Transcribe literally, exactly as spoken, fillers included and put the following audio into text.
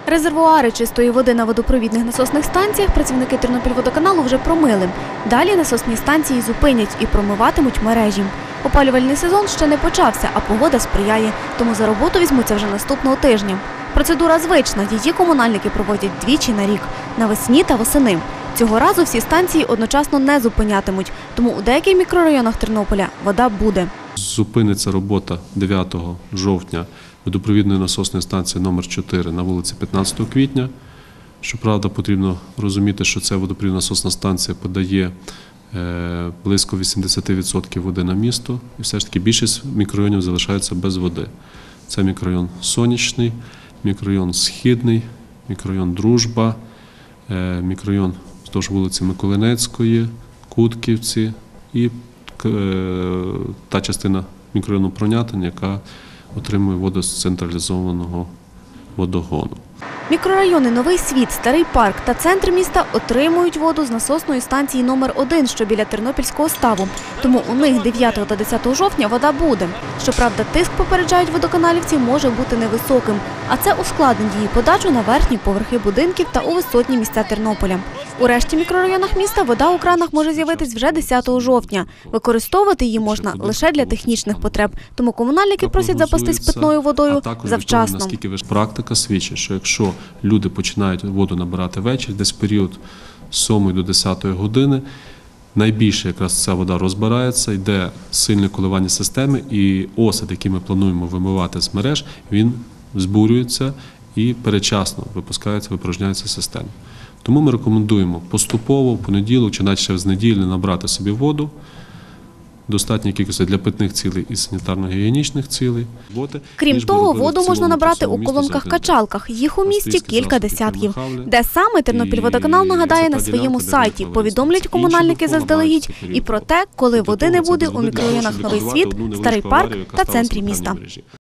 Резервуари чистої води на водопровідних насосних станціях працівники Тернопільводоканалу вже промили. Далі насосні станції зупинять і промиватимуть мережі. Опалювальний сезон ще не почався, а погода сприяє, тому за роботу візьмуться вже наступного тижня. Процедура звична, її комунальники проводять двічі на рік – навесні та восени. Цього разу всі станції одночасно не зупинятимуть, тому у деяких мікрорайонах Тернополя вода буде. Зупиниться робота дев'ятого жовтня водопровідної насосної станції номер чотири на вулиці п'ятнадцятого квітня. Щоправда, потрібно розуміти, що ця водопровідна насосна станція подає близько вісімдесят відсотків води на місто, і все ж таки більшість мікрорайонів залишаються без води. Це мікрорайон Сонячний, мікрорайон Східний, мікрорайон Дружба, мікрорайон вздовж вулиці Миколинецької, Кутківці і та частина мікрорайону Пронятин, яка отримує воду з централізованого водогону. Мікрорайони Новий Світ, Старий Парк та центр міста отримують воду з насосної станції номер один, що біля Тернопільського ставу. Тому у них дев'ятого та десятого жовтня вода буде. Щоправда, тиск, попереджають водоканалівці, може бути невисоким, а це ускладнить її подачу на верхні поверхи будинків та у висотні місця Тернополя. У решті мікрорайонах міста вода у кранах може з'явитись вже десятого жовтня. Використовувати її можна лише для технічних потреб, тому комунальники просять запастись питною водою завчасно. Наскільки практика свідчить, що якщо люди починають воду набирати ввечері, десь в період з сьомої до десятої години, найбільше якраз ця вода розбирається, йде сильне коливання системи, і осад, який ми плануємо вимивати з мереж, він збурюється і передчасно випускається, випорожняється система. Тому ми рекомендуємо поступово, в понеділок чи навіть ще з неділі набрати собі воду, достатньо кількості для питних цілей і санітарно-гігієнічних цілей. Крім того, воду можна набрати у колонках-качалках. Їх у місті кілька десятків. Де саме, Тернопільводоканал нагадає на своєму сайті. Повідомлять комунальники заздалегідь і про те, коли води не буде у мікрорайонах Новий Світ, Старий Парк та центрі міста.